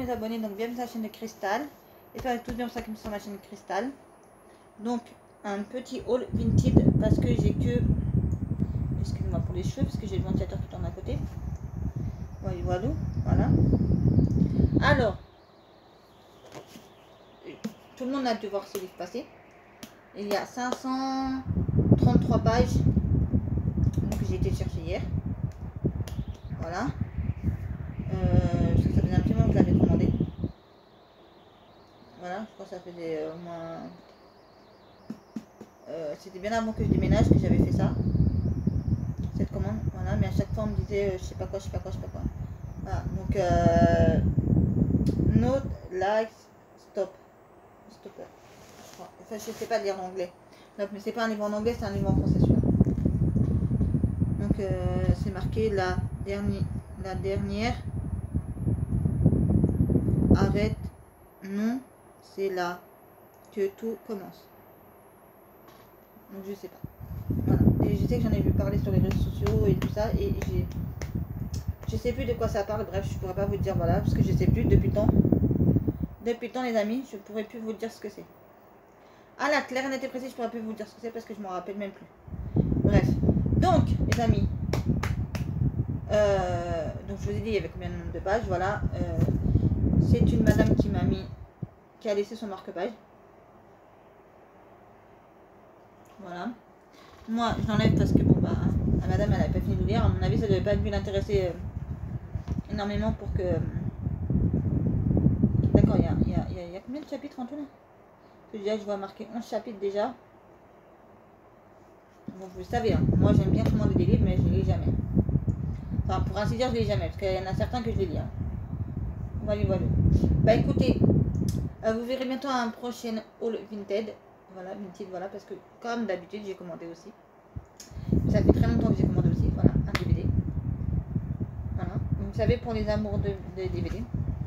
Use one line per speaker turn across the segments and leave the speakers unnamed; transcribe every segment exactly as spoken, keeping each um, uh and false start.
mes abonnés, donc bienvenue sur la chaîne de Cristal. Et faire tous bien ça comme sur ma chaîne Cristal. Donc un petit haul vintage parce que j'ai que, excusez-moi pour les cheveux parce que j'ai le ventilateur qui tourne à côté. Voilà, voilà, voilà. Alors, tout le monde a dû voir ce livre passer. Il y a cinq cent trente-trois pages. Donc j'ai été chercher hier. Voilà. Euh, parce que ça faisait un petit moment que je l'avais commandé. Voilà, je crois que ça faisait au moins... Euh, C'était bien avant que je déménage que j'avais fait ça. Cette commande, voilà. Mais à chaque fois on me disait euh, je sais pas quoi, je sais pas quoi, je sais pas quoi. Voilà, donc... Euh, note, like, stop. Stopper. Je crois. Enfin, je sais pas lire l'anglais. Donc, mais c'est pas un livre en anglais, c'est un livre en français. Donc, euh, c'est marqué la dernière... La dernière... Arrête. Non, c'est là que tout commence. Donc je sais pas. Voilà. Et je sais que j'en ai vu parler sur les réseaux sociaux et tout ça. Et j'ai... Je sais plus de quoi ça parle. Bref, je pourrais pas vous dire voilà. Parce que je sais plus depuis tant. Depuis tant les amis, je pourrais plus vous dire ce que c'est. Ah là, clair, net et précis, je pourrais plus vous dire ce que c'est parce que je m'en rappelle même plus. Bref. Donc, les amis. Euh, donc je vous ai dit il y avait combien de nombre de pages. Voilà. Euh, c'est une madame qui m'a mis... qui a laissé son marque-page. Voilà. Moi, je l'enlève parce que, bon, bah, la madame, elle n'a pas fini de lire. À mon avis, ça ne devait pas dû l'intéresser euh, énormément pour que... Euh... D'accord, il y a, y, a, y, a, y a combien de chapitres en tout là? Parce que déjà, je vois marquer onze chapitres déjà. Bon, vous le savez, hein, moi, j'aime bien commander des livres, mais je ne les lis jamais. Enfin, pour ainsi dire, je ne les lis jamais, parce qu'il y en a certains que je les lis. Hein. Voilà, voilà. Bah, écoutez, euh, vous verrez bientôt un prochain haul vintage. Voilà, vintage, voilà, parce que comme d'habitude, j'ai commandé aussi. Ça fait très longtemps que j'ai commandé aussi, voilà, un D V D. Voilà, vous savez, pour les amours de, de D V D.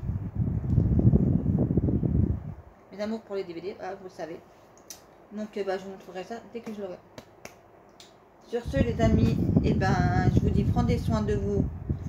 Mes amours pour les D V D, voilà, vous le savez. Donc, bah, je vous montrerai ça dès que je l'aurai. Sur ce, les amis, et eh ben, je vous dis, prenez soin de vous.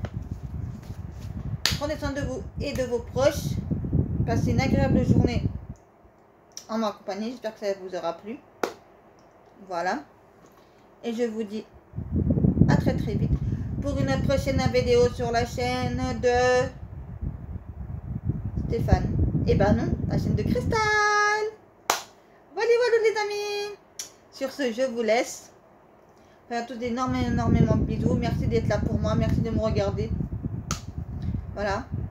Prenez soin de vous et de vos proches. Passez une agréable journée en ma compagnie. J'espère que ça vous aura plu. Voilà. Et je vous dis à très très vite pour une prochaine vidéo sur la chaîne de Stéphane. Et ben non, la chaîne de Cristal. Voilà, voilà les amis. Sur ce, je vous laisse. À tous énormément, énormément de bisous. Merci d'être là pour moi. Merci de me regarder. Voilà.